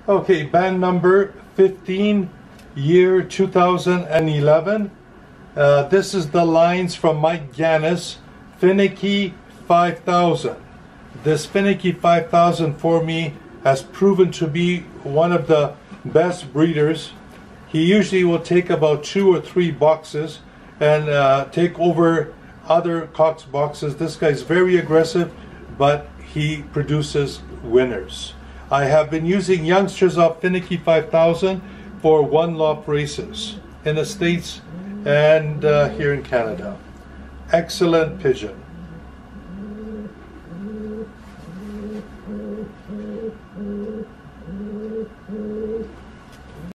Okay, band number 15, year 2011. This is the lines from Mike Gannis, FINEKE 5000. This FINEKE 5000 for me has proven to be one of the best breeders. He usually will take about 2 or 3 boxes and take over other Cox boxes. This guy's very aggressive, but he produces winners. I have been using youngsters of FINEKE 5000 for one-loft races in the States and here in Canada. Excellent pigeon.